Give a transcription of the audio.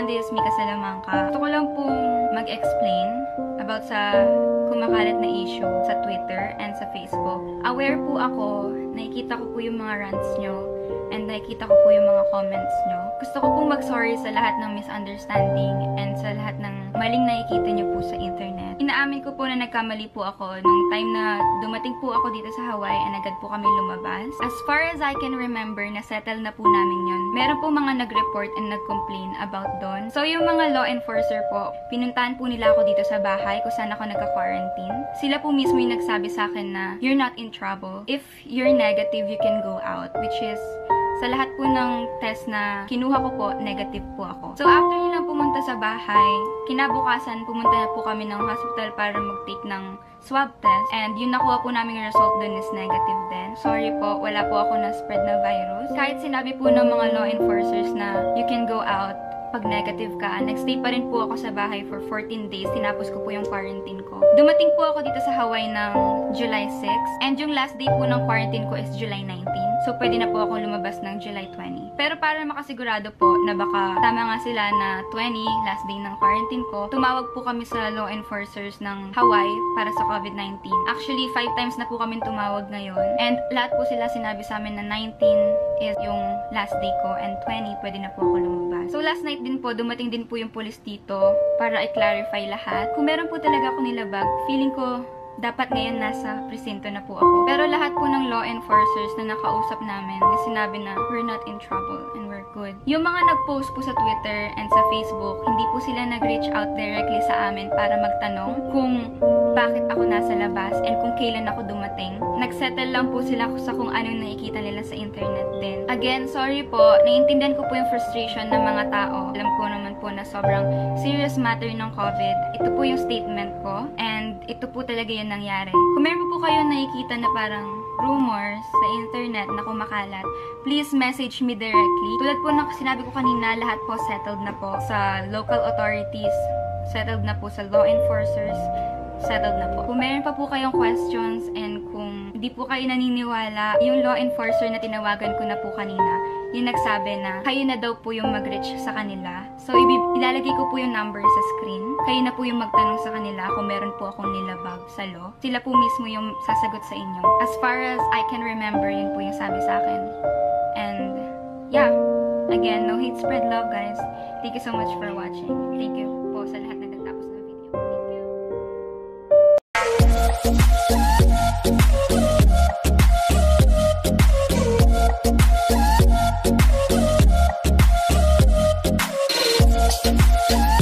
everyone, this is MIKA SALAMANCA. Gusto ko lang pong mag-explain about sa kumakalat na issue sa Twitter and sa Facebook. Aware po ako, nakikita ko po yung mga rants nyo, and nakikita ko po yung mga comments nyo. Gusto ko pong mag-sorry sa lahat ng misunderstanding and sa lahat ng maling nakikita nyo po sa internet. Inaamin ko po na nagkamali po ako nung time na dumating po ako dito sa Hawaii and agad po kami lumabas. As far as I can remember, na-settle na po namin yun. Meron po mga nag-report and nag-complain about doon. So yung mga law enforcer po, pinuntahan po nila ako dito sa bahay kung saan ako nagka-quarantine. Sila po mismo yung nagsabi sa akin na you're not in trouble. If you're negative, you can go out. Which is, sa lahat po ng test na kinuha ko po, negative po ako. So, after nilang pumunta sa bahay, kinabukasan, pumunta na po kami ng hospital para mag-take ng swab test. And yung nakuha po naming result dun is negative din. Sorry po, wala po ako na-spread na virus. Kahit sinabi po ng mga law enforcers na you can go out pag negative ka, nagstay pa rin po ako sa bahay for 14 days. Tinapos ko po yung quarantine ko. Dumating po ako dito sa Hawaii ng July 6. And yung last day po ng quarantine ko is July 19. So, pwede na po ako lumabas ng July 20. Pero para makasigurado po na baka tama nga sila na 20, last day ng quarantine ko, tumawag po kami sa law enforcers ng Hawaii para sa COVID-19. Actually, 5 times na po kami tumawag ngayon. And lahat po sila sinabi sa amin na 19 is yung last day ko and 20, pwede na po ako lumabas. So, last night din po, dumating din po yung police dito para i-clarify lahat. Kung meron po talaga ako nilabag, feeling ko dapat ngayon nasa presinto na po ako. Pero lahat po ng law enforcers na nakausap namin, sinabi na we're not in trouble and we're good. Yung mga nag-post po sa Twitter and sa Facebook, hindi po sila nag-reach out directly sa amin para magtanong kung bakit ako nasa labas and kung kailan ako dumating. Nagsettle lang po sila sa kung anong nakikita nila sa internet din. Again, sorry po, naiintindihan ko po yung frustration ng mga tao. Alam ko naman po na sobrang serious matter ng COVID. Ito po yung statement ko and ito po talaga yung nangyari. Kung meron po kayo nakikita na parang rumors sa internet na kumakalat, please message me directly. Tulad po ng sinabi ko kanina, lahat po settled na po sa local authorities, settled na po sa law enforcers, settled na po. Kung meron pa po kayong questions and kung hindi po kayo naniniwala, yung law enforcer na tinawagan ko na po kanina, yung nagsabi na kayo na daw po yung mag-reach sa kanila. So, ilalagay ko po yung number sa screen. Kayo na po yung magtanong sa kanila kung meron po akong nilabag sa law. Sila po mismo yung sasagot sa inyo. As far as I can remember, yun po yung sabi sa akin. And, yeah. Again, no hate, spread love, guys. Thank you so much for watching. Thank you po sa lahat na nagtapos ng video. Thank you.